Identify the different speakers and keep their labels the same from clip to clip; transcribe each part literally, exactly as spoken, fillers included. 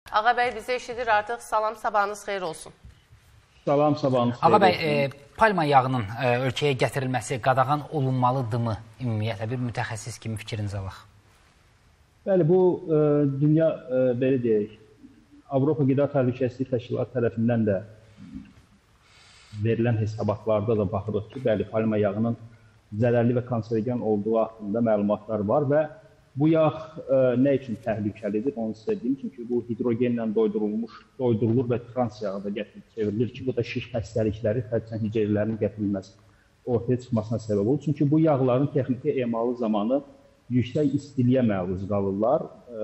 Speaker 1: Ağa bəy bizi eşidir artıq. Salam, sabahınız xeyir olsun.
Speaker 2: Salam, sabahınız xeyir
Speaker 3: olsun. Ağa bəy, e, palma yağının e, ölkəyə gətirilməsi qadağan olunmalıdırmı ümumiyyətlə? Bir mütəxəssis kimi fikrinizi alaq.
Speaker 2: Bəli, bu e, dünya, e, belə deyək, Avropa Qida Təhlükəsizlik Təşkilatı tərəfindən də verilən hesabatlarda da baxırıq ki, bəli, palma yağının zərərli və kanserogen olduğu haqqında məlumatlar var və bu yağ e, nə üçün təhlükəlidir, onu sizə deyim. Çünki bu hidrogenlə doydurulmuş, doydurulur və trans yağı da gətirib çevrilir ki, bu da şiş xəstəlikləri, xərçəng hüceyrələrinin gətirilməsi ortaya çıxmasına səbəb olur. Çünki bu yağların texniki emalı zamanı yüksək istiliyə məruz qalırlar.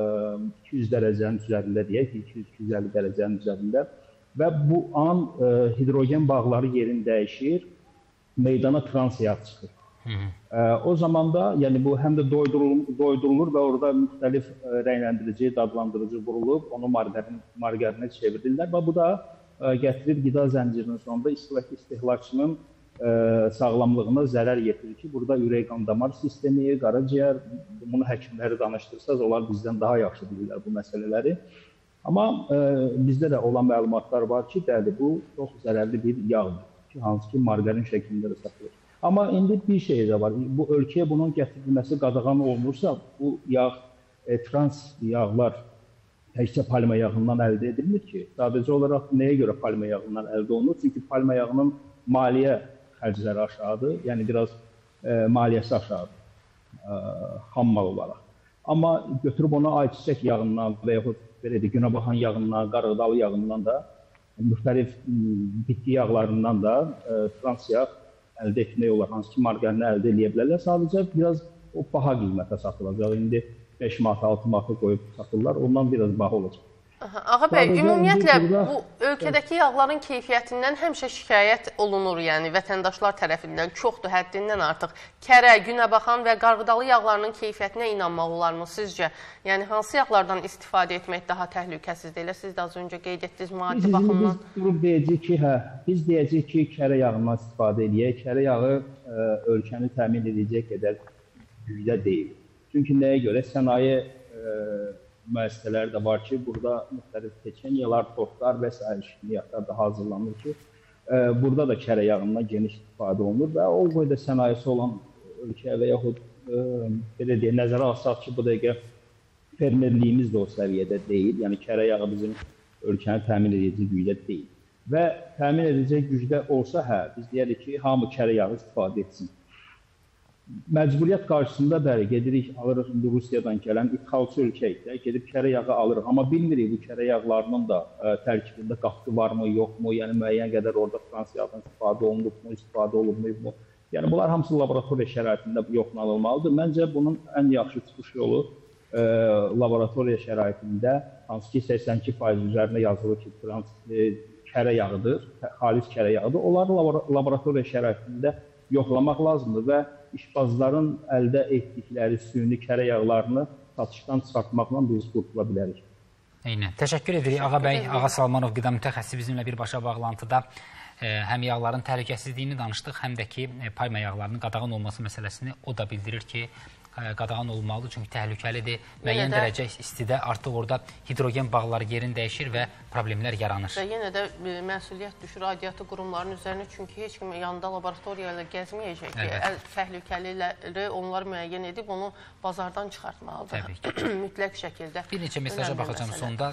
Speaker 2: iki yüz dərəcənin üzərində deyək, iki yüz iki yüz əlli dərəcənin üzərində və bu an e, hidrogen bağları yerini dəyişir, meydana trans yağ çıxır. Hı -hı. E, o zaman da yəni bu həm də doydurulur, doydurulur və orada müxtəlif e, rənglendirici, dadlandırıcı vurulub, onu margarin, margarinə çevirirlər və bu da e, gətirib qida zəncirinin sonunda istehlakçının e, sağlamlığına zərər yetirir ki, burada ürək qan damar sistemi, qaraciyər, bunu həkimləri danışdırsaz, onlar bizdən daha yaxşı bilirlər bu məsələləri. Amma e, bizdə də olan məlumatlar var ki, bəli, bu çox zərərli bir yağdır ki, hansı ki, margarin şəklində də satılır. Amma indi bir şey də var, bu ölkəyə bunun gətirilməsi qadağan olunursa, bu yağ, e, trans yağlar təkcə palma yağından əldə edilmir ki, sadəcə olaraq nəyə görə palma yağından əldə olunur? Çünki palma yağının maliyyə xərcləri aşağıdır, yəni biraz e, maliyyəsi aşağıdır, e, xam mal olaraq. Amma götürüb onu ayçiçək yağından və yaxud belə də günəbaxan yağından, qarğıdalı yağından da, müxtəlif bitki yağlarından da e, trans yağ əldə etmək olar, hansı ki, margarini əldə edə bilərlər. Sadəcə biraz o baha qiymətə satılacaq. İndi beş manat, altı manata qoyub satırlar, ondan biraz baha olacaq.
Speaker 1: Ağa bəy, ümumiyyətlə bu ölkədəki yağların keyfiyyətindən həmişə şikayət olunur, yəni vətəndaşlar tərəfindən çoxdur, həddindən artıq. Kərə, günəbaxan və qarğıdalı yağlarının keyfiyyətinə inanmaq olarmı sizcə? Yəni hansı yağlardan istifadə etmək daha təhlükəsizdir? Elə siz də az öncə qeyd etdiniz maddi baxımdan.
Speaker 2: Biz durub deyəcəyik ki, hə, biz deyəcəyik ki, kərə yağından istifadə edək. Kərə yağı ə, ölkəni təmin edəcək qədər gücdə deyil. Çünki nəyə görə? Sənaye ə, müəssisələri də var ki, burada müxtəlif peçenyalar, tortlar və s. şirniyyatlar da hazırlanır ki, e, burada da kərə yağından geniş istifadə olunur və o boyda sənayesi olan ölkə və yaxud e, belə deyək, nəzərə alsaq ki, bu dəqiqə fermerliyimiz də o səviyyədə deyil, yəni kərə yağı bizim ölkəni təmin edici gücdə deyil. Və təmin edici gücdə olsa, hə, biz deyərik ki, hamı kərə yağı istifadə etsin. Məcburiyyət qarşısında bəli, gedirik, alırıq indi Rusiyadan gələn ixalçı ölkəyik də, gedib kərə yağı alırıq. Amma bilmirik bu kərə yağlarının da ə, tərkibində qatqı varmı, yoxmu, yəni müəyyən qədər orada trans yağdan istifadə olunubmu, istifadə olunmuyubmu. Yəni bunlar hamısı laboratoriya şəraitində yoxlanılmalıdır. Məncə bunun ən yaxşı çıxış yolu ə, laboratoriya şəraitində, hansı ki səksən iki faiz üzərində yazılır ki, trans ə, kərə yağıdır, xalis kərə yağıdır. Onları laboratoriya şəraitində yoxlamaq lazımdır və işbazların əldə etdikləri süni kərə yağlarını satışdan çıxartmaqla biz qurtula bilərik.
Speaker 3: Eynən. Təşəkkür edirik Ağa bəy. Ağa Salmanov qida mütəxəssisi bizimlə birbaşa bağlantıda e, həm yağların təhlükəsizliyini danışdıq, həm də ki e, palma yağlarının qadağan olması məsələsini o da bildirir ki, qadağan olmalıdır, çünki təhlükəlidir. Müəyyən dərəcə istidə artıq orada hidrogen bağları yerini dəyişir və problemlər yaranır.
Speaker 1: Və yenə də məsuliyyət düşür aidiyyatı qurumların üzərinə, çünki heç kim yanında laboratoriya ilə gəzməyəcək ki, təhlükəliləri onlar müəyyən edib onu bazardan çıxartmalıdır. Mütləq şəkildə.
Speaker 3: Bir neçə mesaja baxacağım sonda.